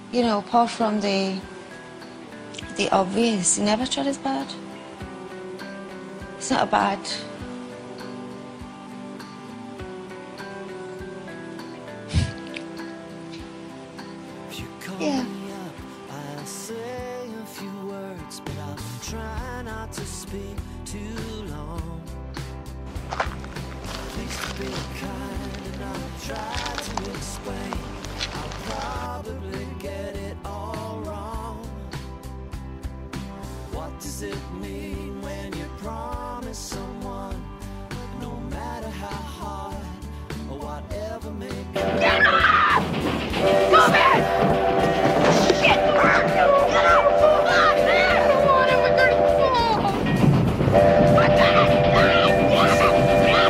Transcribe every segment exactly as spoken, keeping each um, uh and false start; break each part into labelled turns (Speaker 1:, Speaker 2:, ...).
Speaker 1: you know, apart from the the obvious, he never tried his bad. It's not a bad. Yeah.
Speaker 2: I'll say a few words, but I'll try not to speak too long. Please be kind and I'll try to explain. I'll probably get it all wrong. What does it mean when you promise someone, no matter how hard or whatever may go?
Speaker 3: Get off! Come in! Shit! Get out! Come on, man! Come on, we're gonna fall! What the heck? Get out!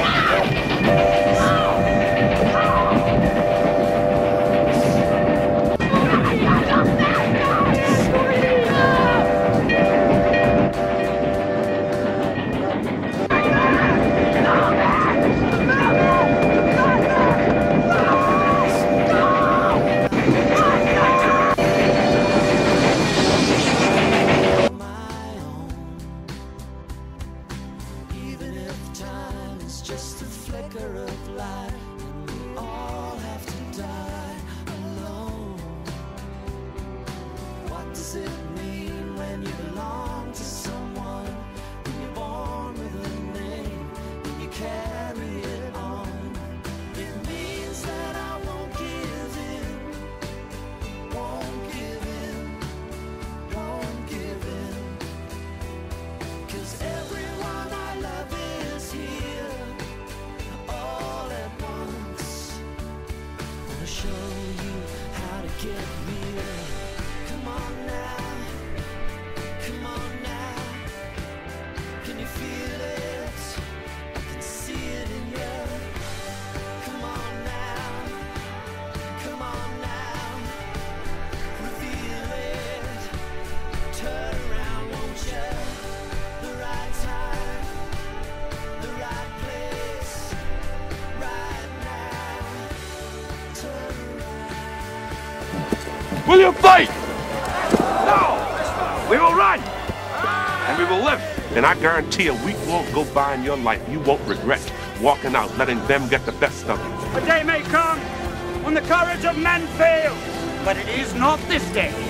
Speaker 2: Just a flicker of light, and we all have to die alone. What does it mean when you belong to someone? When you're born with a name, when you carry it on. It means that I won't give in, won't give in, won't give in. 'Cause everyone I love is here. Show you how to get real. Come on now, come on now. Can you feel it? I can see it in you. Come on now, come on now. Reveal it. Turn around, won't you? The right time, the right place, right now.
Speaker 4: Will you fight? No! We will run! And we will live. And I guarantee a week won't go by in your life you won't regret walking out, letting them get the best of you.
Speaker 5: A day may come when the courage of men fails, but it is not this day.